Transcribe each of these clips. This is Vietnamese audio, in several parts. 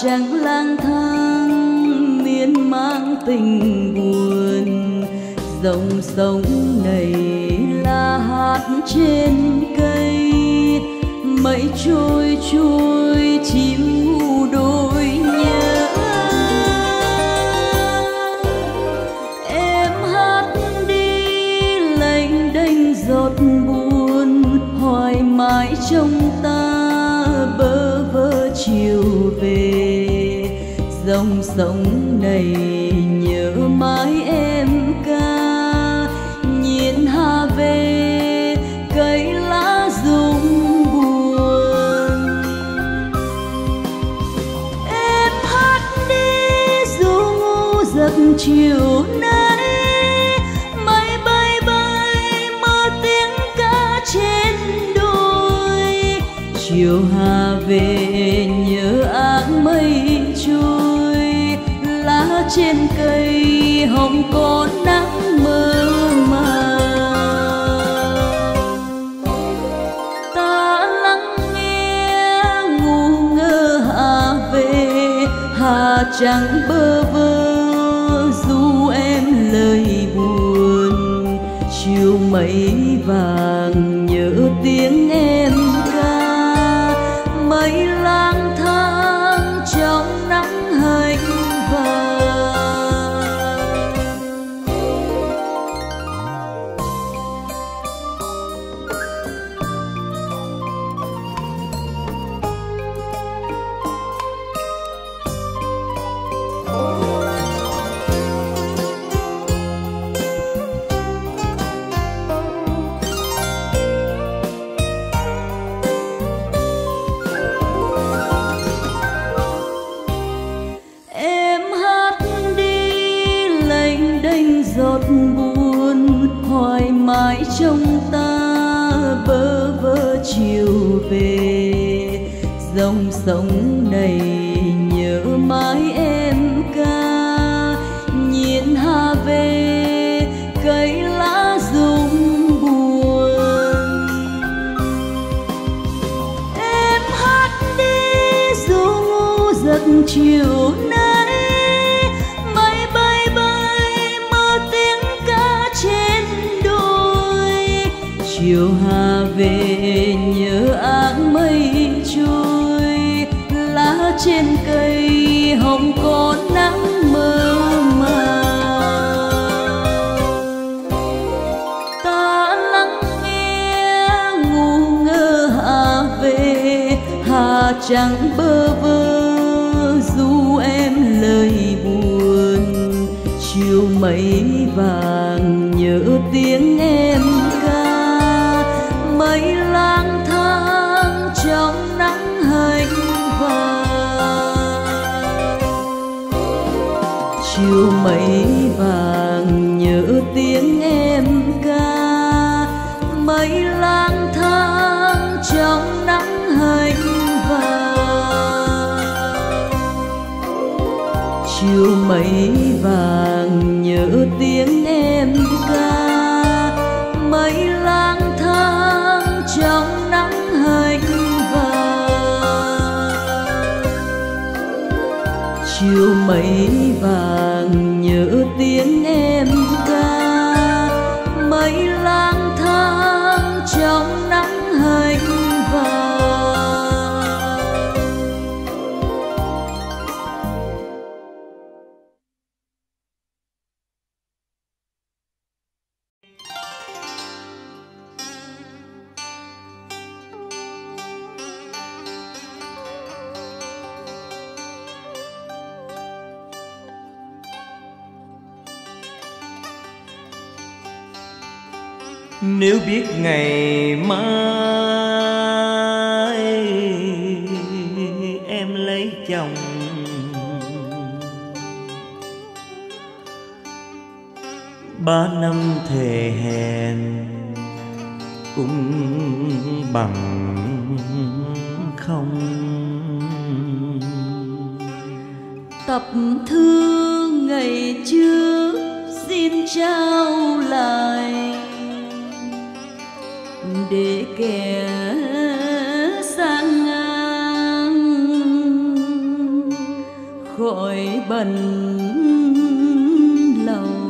chẳng lang thang miên mang tình buồn. Dòng sông này là hát trên cây, mây trôi trôi chim ngu đôi nhớ. Em hát đi lênh đênh giọt buồn, hoài mãi trong ta bơ vơ chiều về. Dòng sông này nhớ mãi em ca, nhìn hà về cây lá rụng buồn. Em hát đi dù ngu giấc chiều nay, mây bay bay mơ tiếng ca trên đồi. Chiều hà về nhớ áng mây trôi, lá trên cây hồng có nắng mơ màng. Ta lắng nghe ngu ngơ hà về, hà chẳng bơ vơ du em lời buồn. Chiều mây vàng nhớ tiếng em ca, mây lang thang trong nắng hạnh vàng. Giọt buồn hoài mãi trong ta bơ vơ chiều về. Dòng sông này nhớ mãi em ca, nhìn hà về cây lá rụng buồn. Em hát đi dù ngu giấc chiều nay, chiều hà về nhớ áng mây trôi. Lá trên cây hồng có nắng mơ màng. Ta lắng nghe ngu ngơ hà về, hà chẳng bơ vơ du em lời buồn. Chiều mây vàng nhớ tiếng em ca, mây lang thang trong nắng hạnh vàng. Chiều mây vàng nhớ tiếng em ca, mây lang thang trong nắng hạnh vàng. Chiều mây vàng nhớ tiếng em ca, mây lang thang trong nắng hạnh vàng. Chiều mây vàng nhớ tiếng em ca, mây lang thang trong nắng hạnh vàng. Nếu biết ngày mai em lấy chồng, ba năm thề hẹn cũng bằng không. Tập thư ngày trước xin trao lại, để kẻ sang ngang khỏi bần lòng.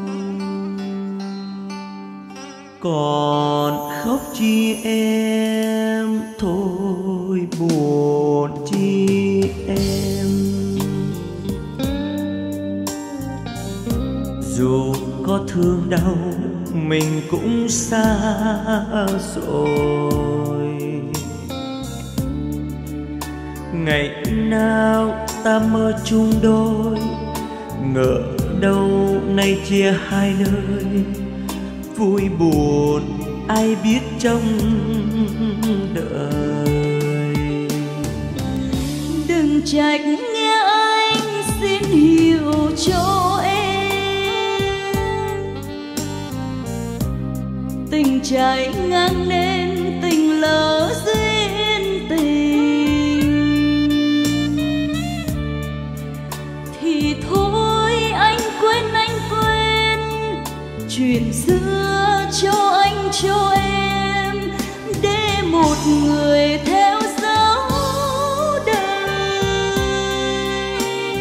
Còn khóc chi em, thôi buồn chi em. Dù có thương đau mình cũng xa rồi. Ngày nào ta mơ chung đôi, ngỡ đâu nay chia hai nơi. Vui buồn ai biết trong đời. Đừng trách nghe anh xin hiểu cho em. Tình trái ngang nên tình lỡ duyên tình. Thì thôi anh quên chuyện xưa cho anh cho em, để một người theo dấu đời.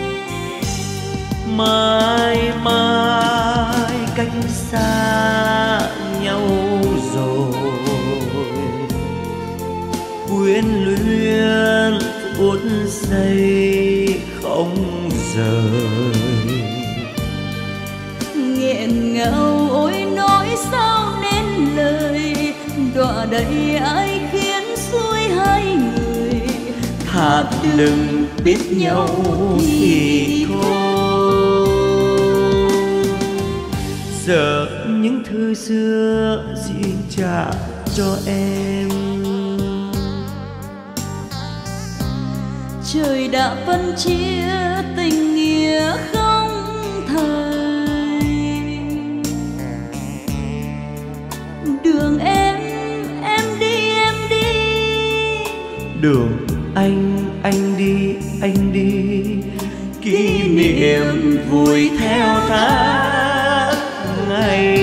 Mãi mãi cách xa nhau rồi, quyến luyến phút giây không rời. Nghẹn ngào ôi nói sao nên lời, đọa đầy ai khiến xuôi hai người. Thà đừng biết nhau thì thôi. Giờ những thư xưa xin trả cho em. Trời đã phân chia tình nghĩa không thời. Đường em đi em đi. Đường anh đi. Kỷ niệm vui theo tháng ngày.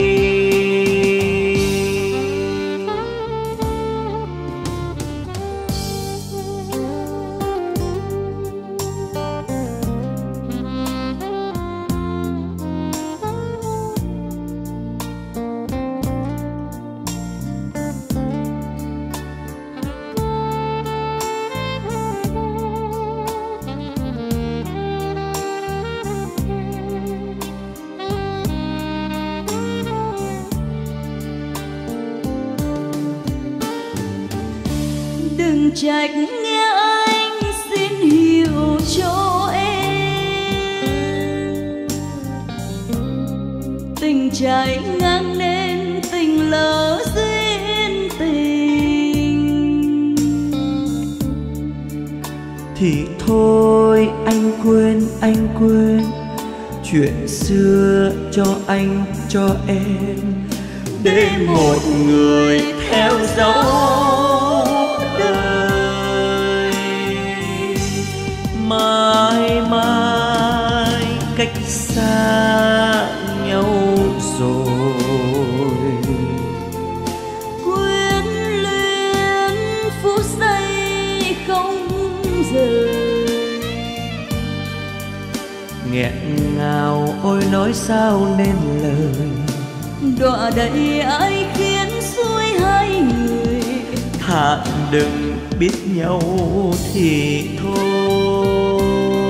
Đừng trách nghe anh xin hiểu cho em. Tình trái ngang nên tình lỡ duyên tình. Thì thôi anh quên chuyện xưa cho anh cho em, để một người theo dấu đời. Mãi mãi cách xa nhau rồi, quyến luyến phút giây không rời. nghẹn ngào ôi nói sao nên lời, đọa đầy ai khiến xuôi hai người. thà đừng biết nhau thì thôi.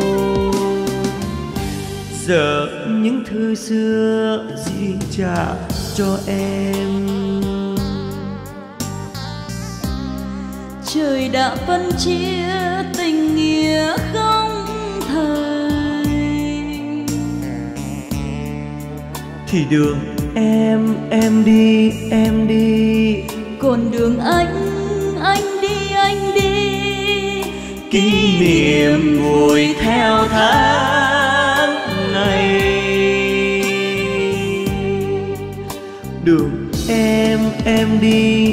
Giờ những thư xưa gì trả cho em. Trời đã phân chia tình nghĩa không thời. Thì đường em đi. Còn đường anh đi. Kỷ niệm vui theo tháng ngày. Đường em đi.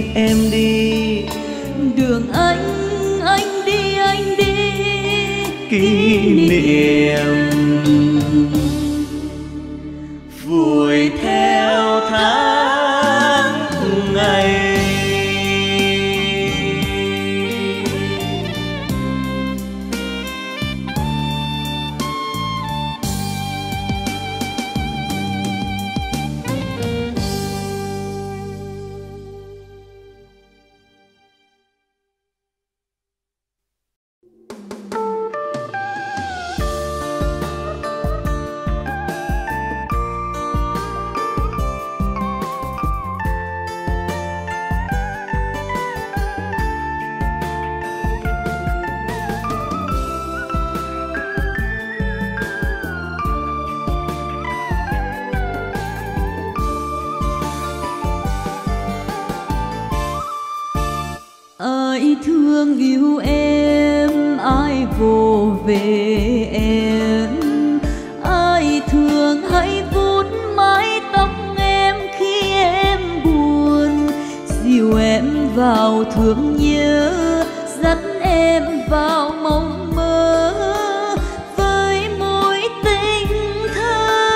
Đường anh đi. Kỷ niệm vui theo tháng ngày. thương yêu em, ai vô về em, ai thương hãy vuốt mái tóc em khi em buồn, dìu em vào thương nhớ, dắt em vào mộng mơ với mối tình thơ.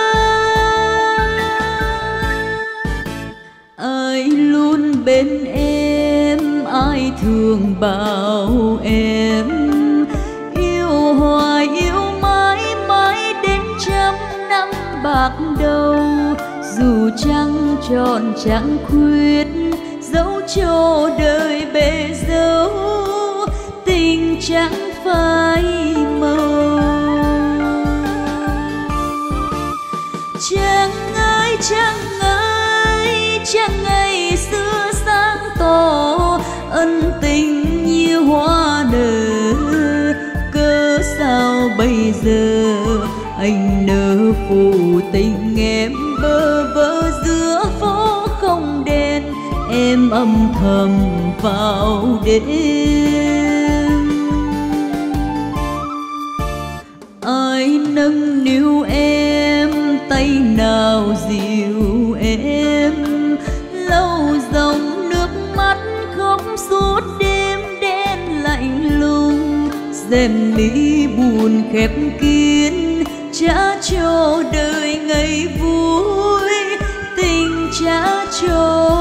Ai luôn bên em, ai thường bảo em yêu hoài yêu mãi mãi đến trăm năm bạc đầu, dù trăng tròn trăng khuyết dẫu cho đời bể dâu, tình chẳng phai màu. Chẳng ai chẳng ai chẳng ngày xưa sáng tỏ, ân tình như hoa nở, cớ sao bây giờ anh nỡ phụ tình em bơ vơ giữa phố không đèn, em âm thầm vào đêm. Ai nâng niu em, tay nào dịu em, lâu dòng nước mắt khóc suốt đêm đen lạnh lùng, rèm ly buồn khép kín trả cho đời ngày vui, tình trả cho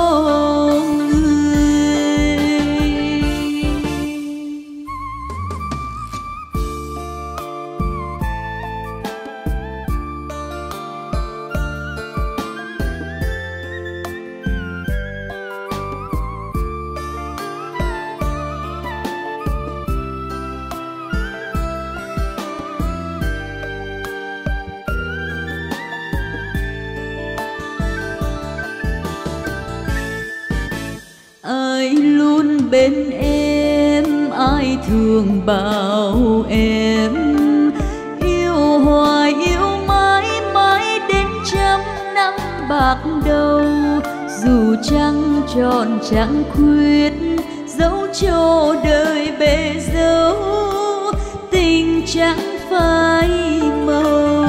ai luôn bên em, ai thường bảo em yêu hoài yêu mãi mãi đến trăm năm bạc đầu, dù trăng tròn trăng khuyết dẫu cho đời bể dâu, tình chẳng phai màu.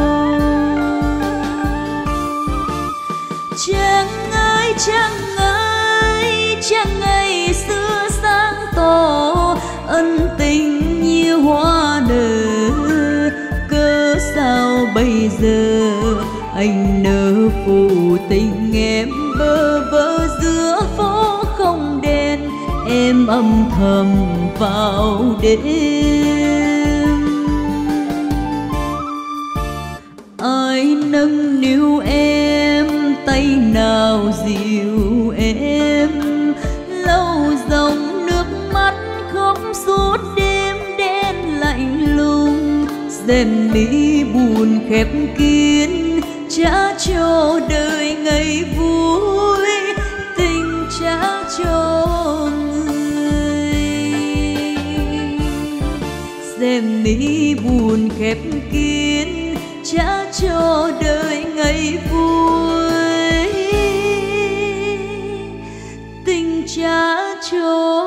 Chẳng ai chẳng ai chẳng ngày xưa sáng tỏ, ân tình như hoa nở, cớ sao bây giờ anh nỡ phụ tình em bơ vơ giữa phố không đèn, em âm thầm vào đêm. Ai nâng niu em, tay nào dịu em, lâu dòng nước mắt khóc suốt đêm đen lạnh lùng, rèm ly buồn khép kín trả cho đời ngày vui, tình trả cho người. Rèm ly buồn khép kín trả cho đời ngày vui, tình trả cho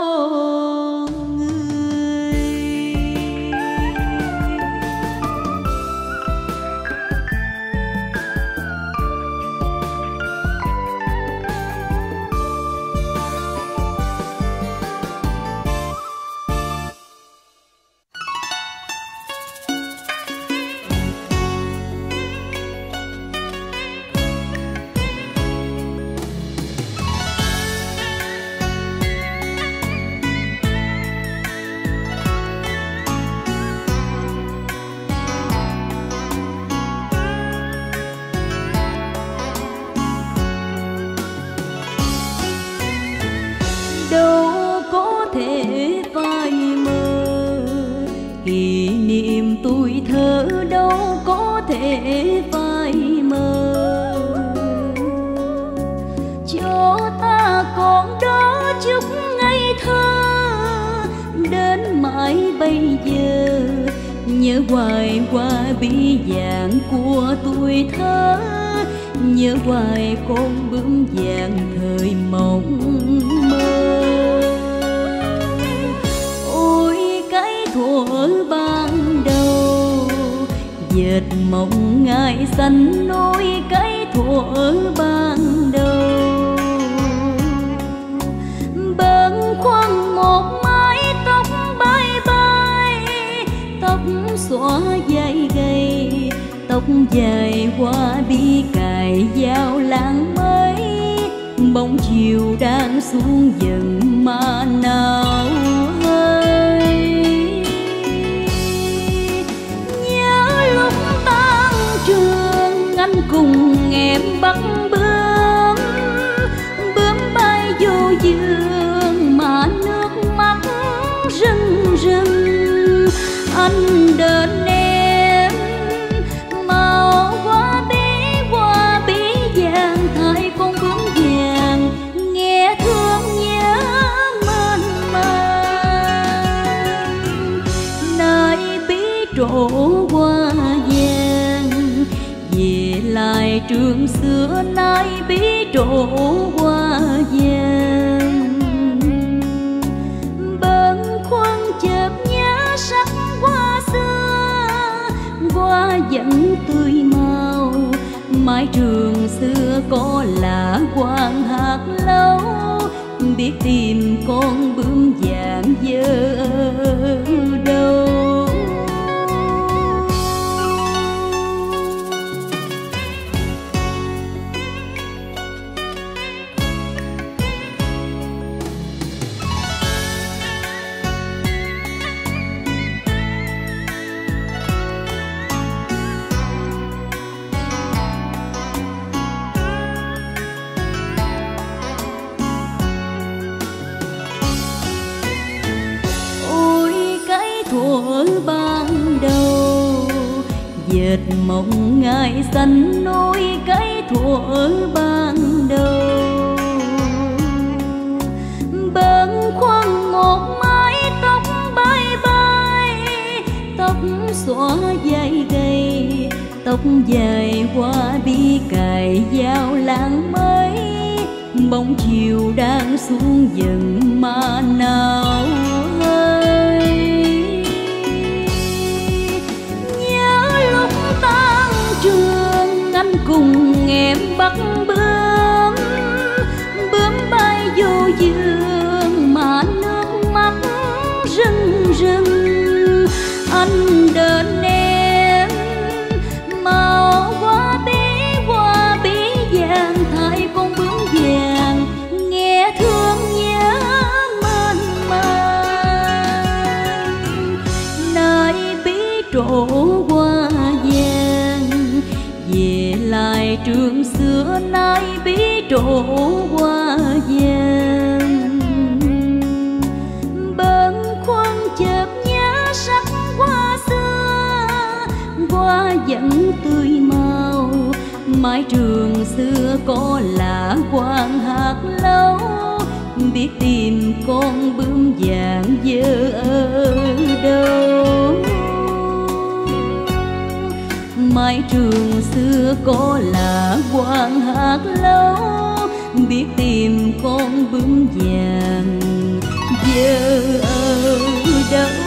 đâu có thể phai mờ, kỷ niệm tuổi thơ đâu có thể phai mờ, cho ta còn đó chút ngây thơ đến mãi bây giờ, nhớ hoài qua bi vàng của tuổi thơ, nhớ hoài con bướm vàng thời mộng mơ. thuở ban đầu, dệt mộng ngày xanh nối cái thuở ban đầu. Bâng khuâng một mái tóc bay bay, tóc xõa dây gầy, tóc dài qua bi cài dao lãng mây. Bóng chiều đang xuống dần mà nào hơi. Nhớ lúc tan trường anh cùng em bắt bướm, bướm bay vô giường mà nước mắt rưng rưng. Anh đợi em màu hoa bí vàng thay con bướm vàng, nghe thương nhớ mênh mang. Nơi bí trổ hoa vàng về lại trường xưa, nay bí trổ hoa vàng. Bâng khuâng chợt nhớ sắc hoa xưa, hoa vẫn tươi màu. Mái trường xưa có là quang hạt lâu, biết tìm con bướm vàng giờ đâu. Thuở ban đầu, dệt mộng ngày xanh nối cái thuở ban đầu. Bâng khuâng một mái tóc bay bay, tóc xõa dây gầy, tóc dài qua bi cài dao lãng mây. Bóng chiều đang xuống dần mà nào hơi. Tan trường anh cùng em bắt bướm, bướm bay vô giường mà nước mắt rưng rưng. Anh đợi em màu hoa bí vàng thay con bướm vàng, nghe thương nhớ mênh mang. Nơi bí trổ hoa về lại trường xưa, nay bí trổ hoa vàng. Bâng khuâng chợt nhớ sắc hoa xưa, hoa vẫn tươi màu. Mái trường xưa có là quang hạt lâu, biết tìm con bướm vàng giờ ở đâu. Mái trường xưa có là quang hạt lâu, biết tìm con bướm vàng giờ ở đâu.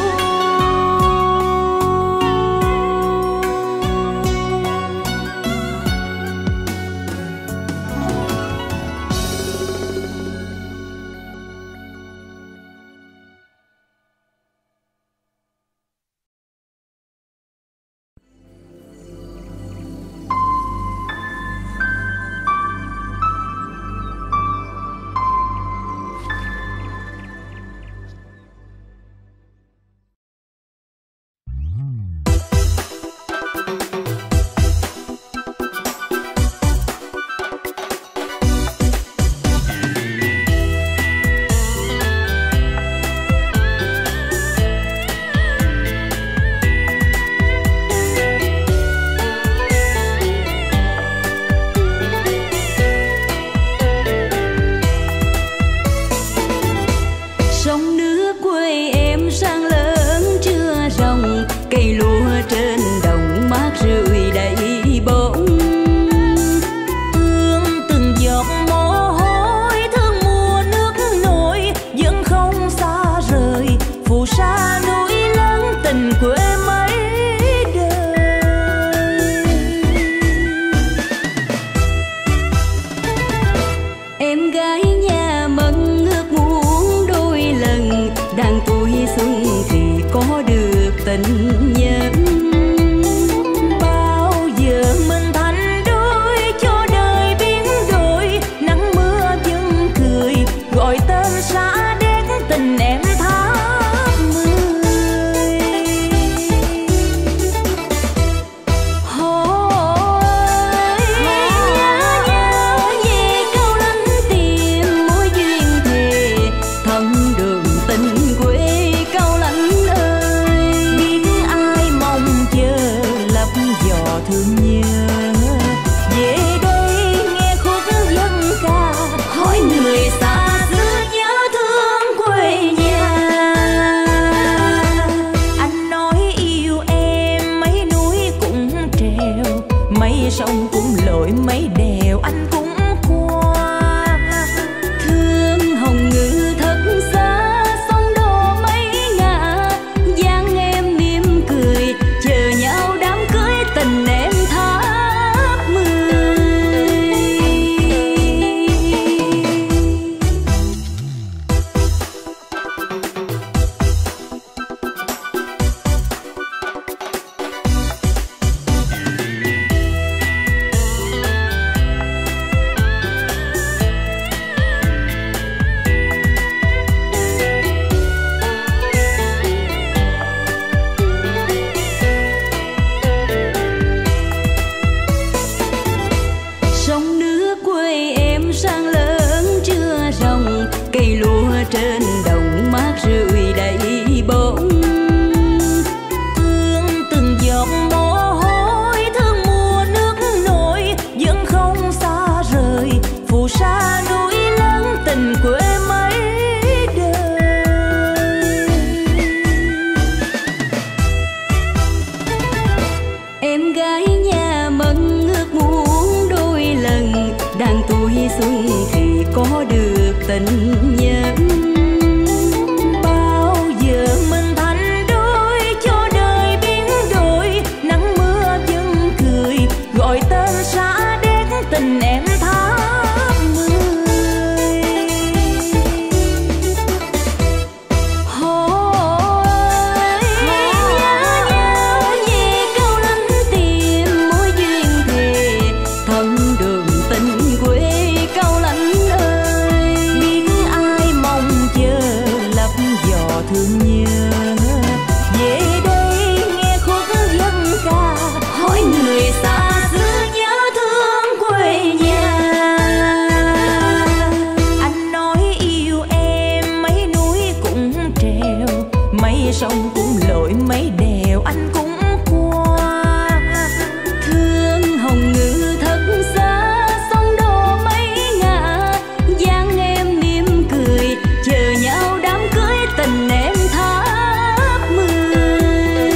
mấy sông cũng lội mấy đèo anh cũng qua. Thương hồng ngự thật xa, sông đò mấy ngả, dáng em mỉm cười chờ nhau đám cưới tình em tháp 10. Sông nước quê em sang lớn chưa rồng, cây lúa trên đồng mát rượi đầy bóng. Thương từng giọt mồ hôi, thương mùa nước nổi vẫn không xa rời, phù sa núi lớn tình quê mấy đời. Em gái nhà mận ước muốn đôi lần, đang tuổi xuân thì có được tình nhân. Bao giờ mình thành đôi cho đời biến đổi, nắng mưa vẫn cười gọi tên xã đét tình em tháp 10. Hỏi nhớ nhau vì câu lánh tìm mối duyên thề, thân đường tình quê câu lánh ơi. Biết ai mong chờ lấp giò thương nhớ, về đây nghe khúc dân ca Hỏi người xa xưa nhớ thương quê nhà. anh nói yêu em mấy núi cũng trèo, mấy sông cũng lội mấy đèo anh cũng qua. Thương hồng ngự thật xa, sông đò mấy ngả, dáng em mỉm cười chờ nhau đám cưới tình em tháp 10.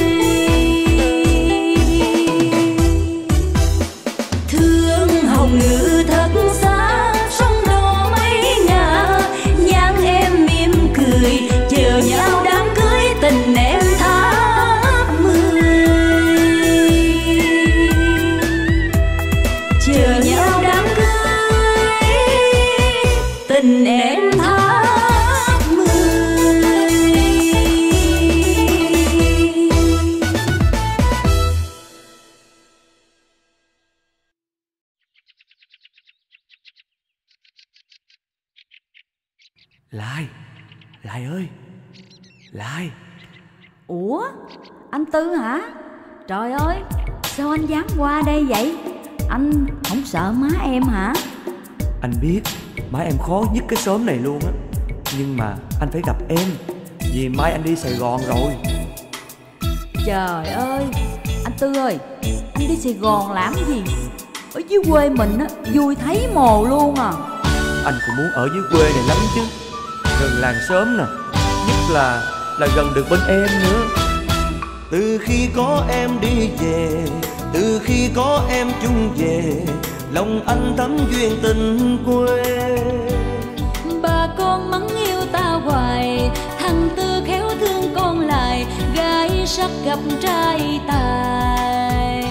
Thương hồng ngự thật xa, sông đò mấy ngả, dáng em mỉm cười chờ nhau đám cưới tình em tháp 10. Chờ nhau đám cưới tình em tháp 10. Lai, Lai ơi, Lai. Ủa, anh Tư hả? Trời ơi, sao anh dám qua đây vậy? Anh không sợ má em hả? Anh biết má em khó nhất cái xóm này luôn á, nhưng mà anh phải gặp em vì mai anh đi Sài Gòn rồi. Trời ơi, anh Tư ơi, anh đi Sài Gòn làm gì? Ở dưới quê mình á, vui thấy mồ luôn à. Anh cũng muốn ở dưới quê này lắm chứ, gần làng xóm nè, nhất là gần được bên em nữa. Từ khi có em đi về, từ khi có em chung về, lòng anh thắm duyên tình quê. Bà con mắng yêu ta hoài, thằng Tư khéo thương con lại, gái sắc gặp trai tài.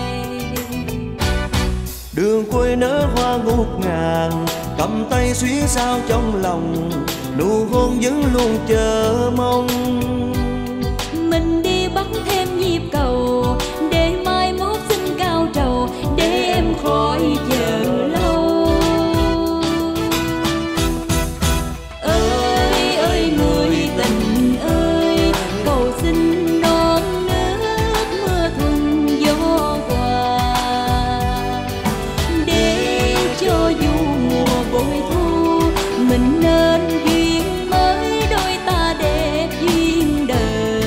Đường quê nở hoa ngút ngàn, cầm tay suy sao trong lòng, nụ hôn vẫn luôn chờ mong. Mình đi bắt thêm nhịp cầu, để mai mốt xin cao trầu, để em khỏi chờ lâu. Ơi ơi người tình ơi, cầu xin non nước mưa thuận gió qua, để cho dù mùa bội thu mình nên duyên mới, đôi ta đẹp duyên đời.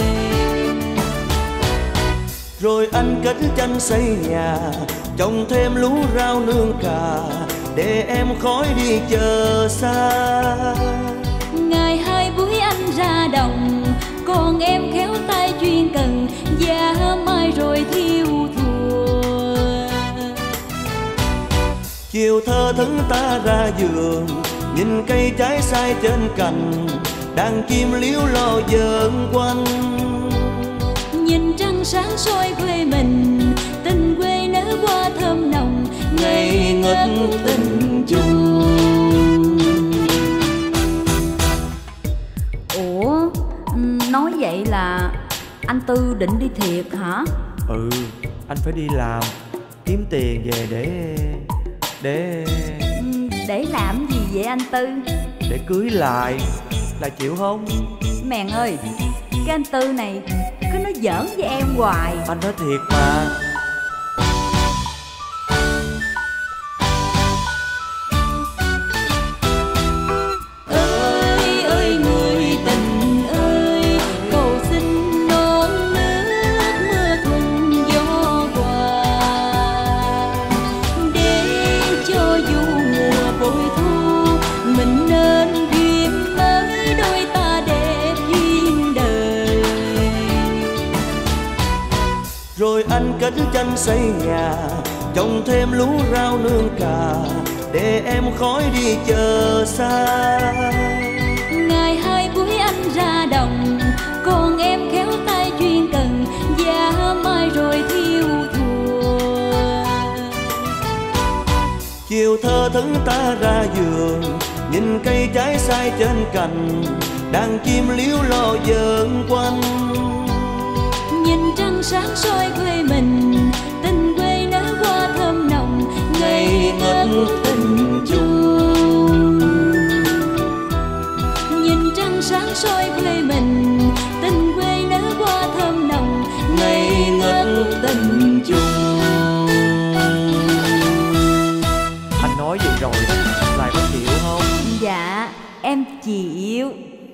Rồi anh cất tranh xây nhà, trồng thêm lúa rau nương cà, để em khỏi đi chờ xa. Ngày hai buổi anh ra đồng, còn em khéo tay chuyên cần, giá mai rồi thiêu thùa. Chiều thơ thẫn ta ra giường, nhìn cây trái sai trên cành, đàn chim líu lo vờn quanh. Nhìn trăng sáng soi quê mình, tình quê nở hoa thơm nồng, ngây ngất tình chung. Ủa, nói vậy là anh Tư định đi thiệt hả? Ừ, anh phải đi làm, kiếm tiền về Để làm gì vậy anh Tư? để cưới lại, là chịu không? Mèn ơi, cái anh Tư này cứ nói giỡn với em hoài. Anh nói thiệt mà. Ơi ơi người tình ơi, cầu xin non nước mưa thuận gió qua, để cho dù mùa bội thu mình nên duyên mới, đôi ta đẹp duyên đời. Rồi anh cất tranh xây nhà, trồng thêm lúa rau nương cà, để em khỏi đi chờ xa. Ngày hai buổi anh ra đồng, còn em khéo tay chuyên cần, và mai rồi thiêu thùa. Chiều thơ thẫn ta ra giường, nhìn cây trái sai trên cành, đàn chim líu lo vờn quanh. Nhìn trăng sáng soi quê mình, tình quê nở hoa thơm nồng, ngây ngất tình chung. Nhìn trăng sáng soi quê mình, tình quê nở hoa thơm nồng, ngây ngất tình chung. Anh nói vậy rồi, lại có chịu không? Dạ, em chịu.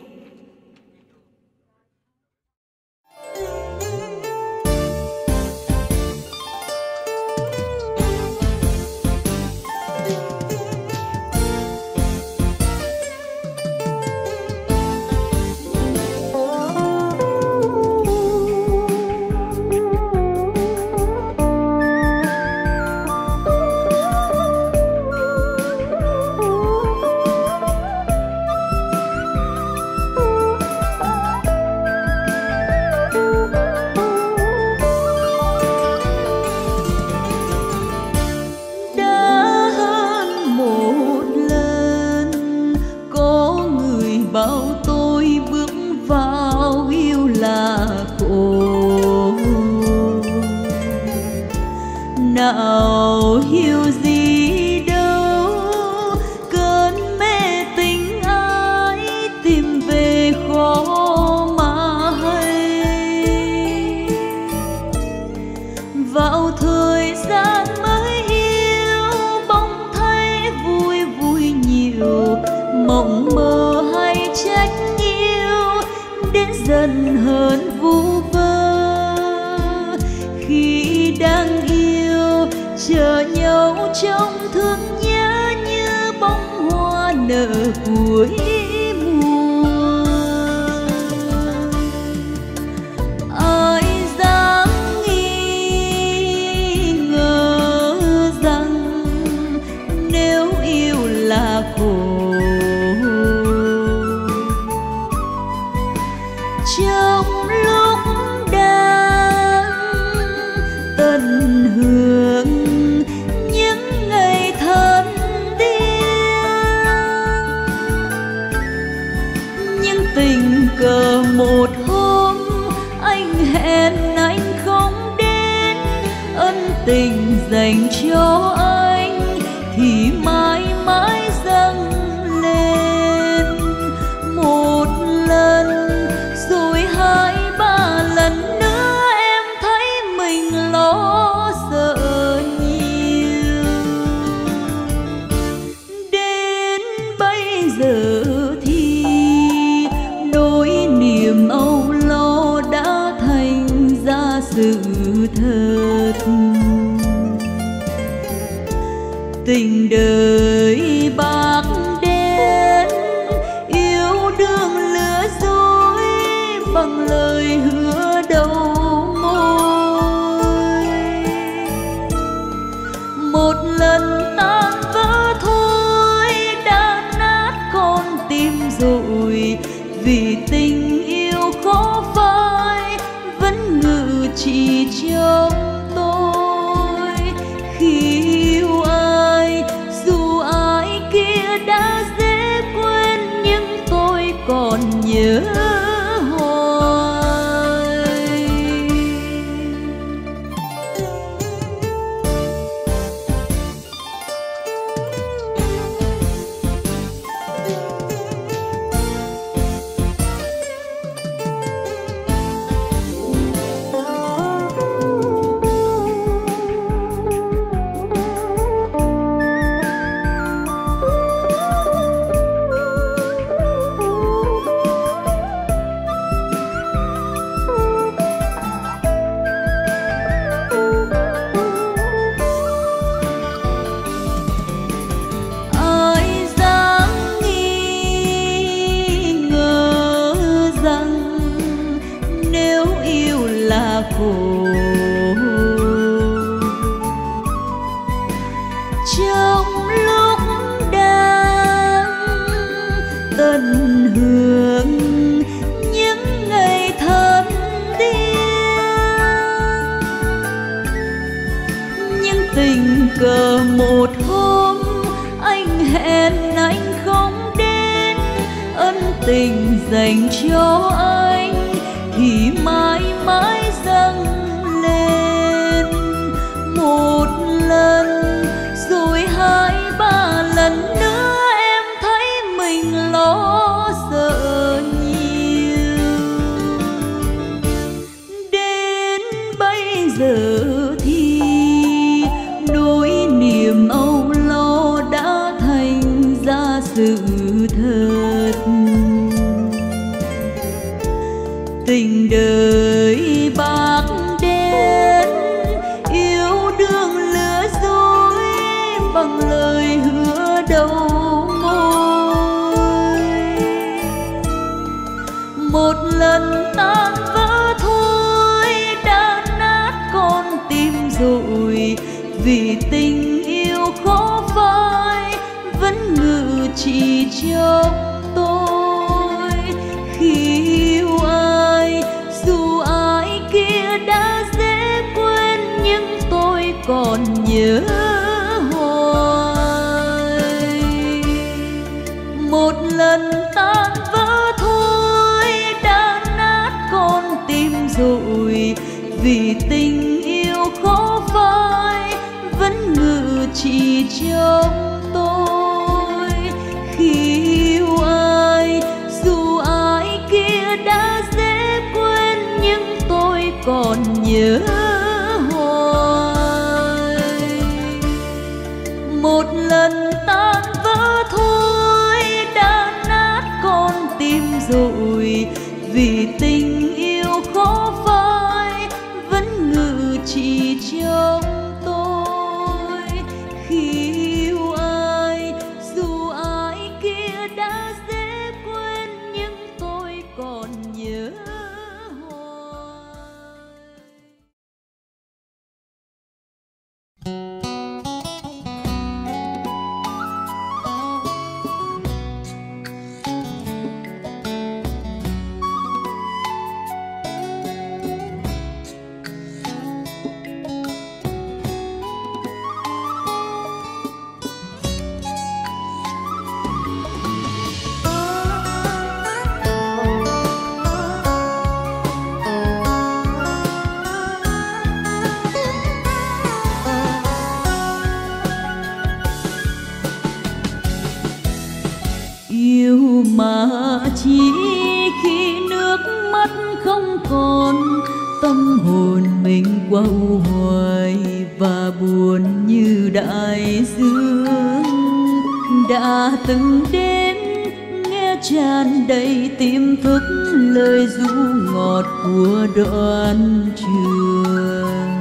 nào hiểu gì đâu, cơn mê tình ai tìm về khó mà hay. Vào thời gian mới yêu, bỗng thấy vui vui nhiều, mộng mơ hay trách yêu đến dần hơn vu vơ. Khi đang yêu chờ nhau trong thương nhớ như bông hoa nở cuối mùa. Ai dám nghi ngờ rằng nếu yêu là khổ, trong lúc đang tận hưởng những ngày thân điên, nhưng tình cờ một hôm anh hẹn anh không đến, ân tình dành cho anh thì mãi mãi dâng lên. Một lần rồi hai ba lần nữa em thấy mình lo sợ nhiều. Đến bây giờ thì nỗi niềm âu lo đã thành ra sự thật. Tình đời bạc đen, yêu đương lừa dối bằng lời hứa đầu môi. Một lần tan vì tình yêu khó phai vẫn ngự trị trong tôi. Khi yêu ai dù ai kia đã dễ quên nhưng tôi còn nhớ hoài. Trong lúc đang tận hưởng những ngày thân thiêng, nhưng tình cờ một hôm anh hẹn anh không đến, ân tình dành cho anh thì mãi mãi dâng lên. Một lần rồi hai ba lần nữa em thấy mình lo sợ nhiều. Đến bây giờ thì nỗi niềm âu lo đã thành ra sự thật. Tình đời bạc đen yêu đương lừa dối bằng lời hứa đầu môi. Một lần tan vỡ thôi đã nát con tim rồi, vì tình yêu khó phai vẫn ngự trị trong tôi. Khi yêu ai dù ai kia đã dễ quên nhưng tôi còn nhớ hoài. Một lần tan vỡ thôi đã nát con tim rồi, vì tình yêu khó phai vẫn ngự trị trong tôi. Khi yêu ai dù ai kia đã dễ quên nhưng tôi còn nhớ hoài. Một lần tan vỡ thôi đã nát con tim rồi, vì tình yêu khó phai vẫn ngự trị trong tôi. Khi yêu ai dù ai kia đã dễ quên nhưng tôi còn nhớ hoài. Yêu mà chỉ khi nước mắt không còn, tâm hồn mình quau hoài và buồn như đại dương. Đã từng đến nghe tràn đầy tiềm thức lời ru ngọt của đoạn trường,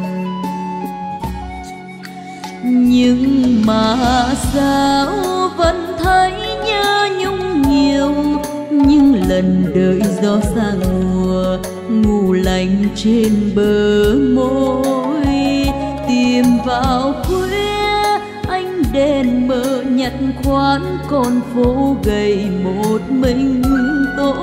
nhưng mà sao vẫn thấy nhớ nhung nhiều. Nhưng lần đợi gió sang mùa ngủ lạnh trên bờ môi, tìm vào khuya ánh đèn mờ nhạt nhặt khoán con phố gầy một mình tôi.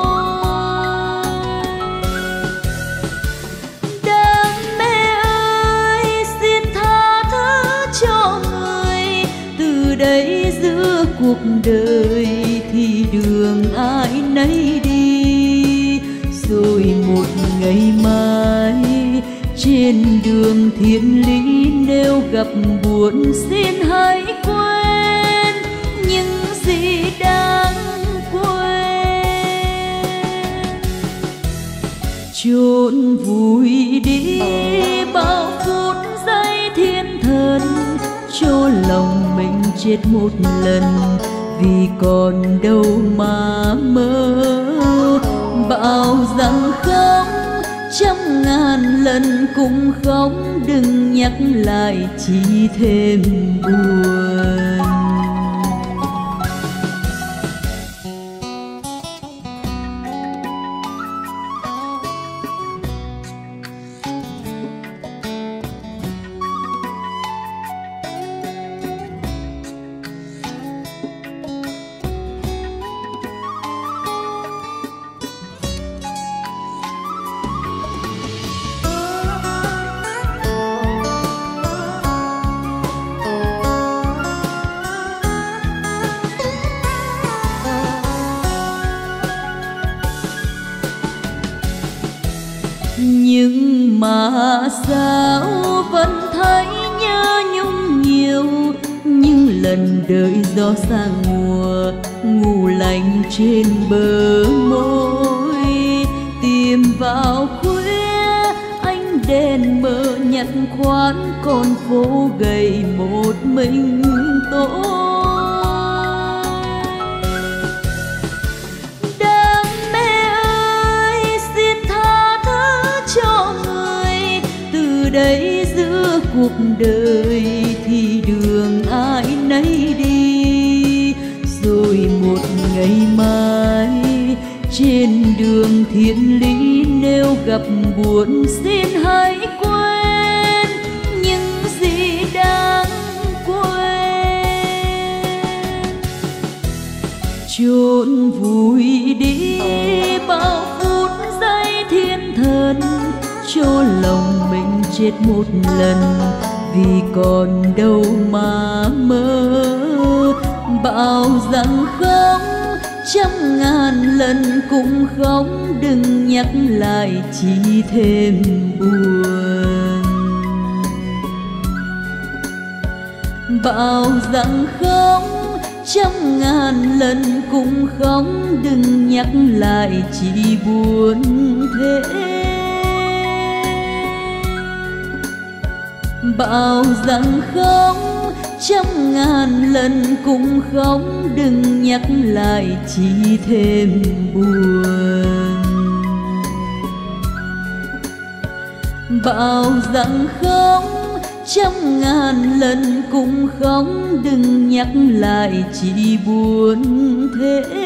Đam mê ơi xin tha thứ cho người, từ đây giữa cuộc đời thì đường ai nấy đi. Rồi một ngày mai trên đường thiên lý nếu gặp buồn xin hãy quên những gì đáng quên. Chôn vùi đi bao phút giây thiên thần, cho lòng mình chết một lần vì còn đâu mà mơ. Bảo rằng không, trăm ngàn lần cũng không, đừng nhắc lại chỉ thêm buồn. Nhưng mà sao vẫn thấy nhớ nhung nhiều, những lần đợi gió sang mùa ngủ lạnh trên bờ môi. Tìm vào khuya ánh đèn mờ nhặt khoán con phố gầy một mình tôi. Đây giữa cuộc đời thì đường ai nấy đi. Rồi một ngày mai trên đường thiên lý nếu gặp buồn xin hãy quên những gì đáng quên. Chôn vùi đi bao phút giây thiên thần, cho lòng mình chết một lần vì còn đâu mà mơ. Bảo rằng không, trăm ngàn lần cũng không, đừng nhắc lại chỉ thêm buồn. Bảo rằng không, trăm ngàn lần cũng không, đừng nhắc lại chỉ buồn thế. Bảo rằng không, trăm ngàn lần cũng không, đừng nhắc lại chỉ thêm buồn. Bảo rằng không, trăm ngàn lần cũng không, đừng nhắc lại chỉ buồn thế.